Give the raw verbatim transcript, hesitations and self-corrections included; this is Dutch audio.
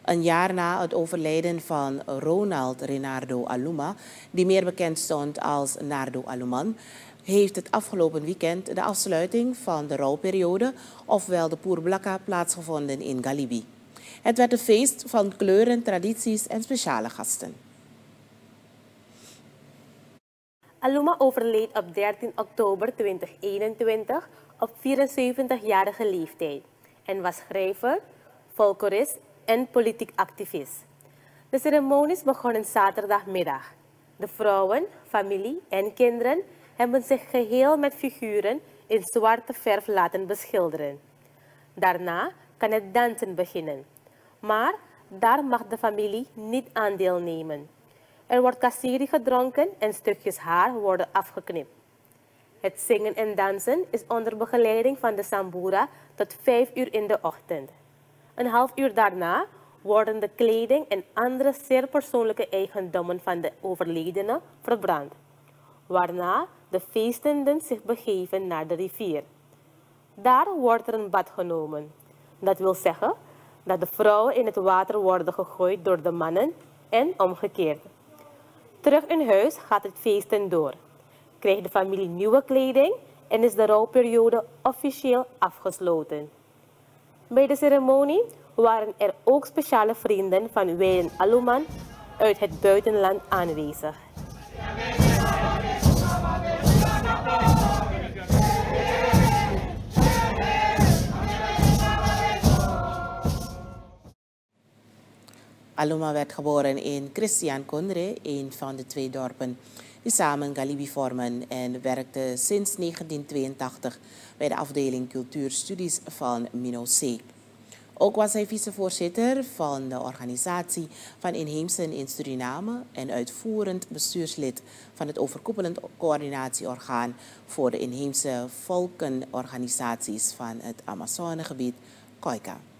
Een jaar na het overlijden van Ronald Renardo Aluma, die meer bekend stond als Nardo Aluman, heeft het afgelopen weekend de afsluiting van de rouwperiode, ofwel de Poerblakka, plaatsgevonden in Galibi. Het werd een feest van kleuren, tradities en speciale gasten. Aluma overleed op dertien oktober tweeduizend eenentwintig op vierenzeventigjarige leeftijd en was schrijver, folklorist en politiek activist. De ceremonies begonnen zaterdagmiddag. De vrouwen, familie en kinderen hebben zich geheel met figuren in zwarte verf laten beschilderen. Daarna kan het dansen beginnen, maar daar mag de familie niet aan deelnemen. Er wordt kasiri gedronken en stukjes haar worden afgeknipt. Het zingen en dansen is onder begeleiding van de sambura tot vijf uur in de ochtend. Een half uur daarna worden de kleding en andere zeer persoonlijke eigendommen van de overledene verbrand, waarna de feestenden zich begeven naar de rivier. Daar wordt er een bad genomen. Dat wil zeggen dat de vrouwen in het water worden gegooid door de mannen en omgekeerd. Terug in huis gaat het feesten door. Krijgt de familie nieuwe kleding en is de rouwperiode officieel afgesloten. Bij de ceremonie waren er ook speciale vrienden van Wijlen Aluman uit het buitenland aanwezig. Aluma werd geboren in Christian Condré, een van de twee dorpen die samen Galibi vormen, en werkte sinds negentien tweeëntachtig bij de afdeling cultuurstudies van MINOC. Ook was hij vicevoorzitter van de organisatie van inheemsen in Suriname en uitvoerend bestuurslid van het overkoepelend coördinatieorgaan voor de inheemse volkenorganisaties van het Amazonegebied, COICA.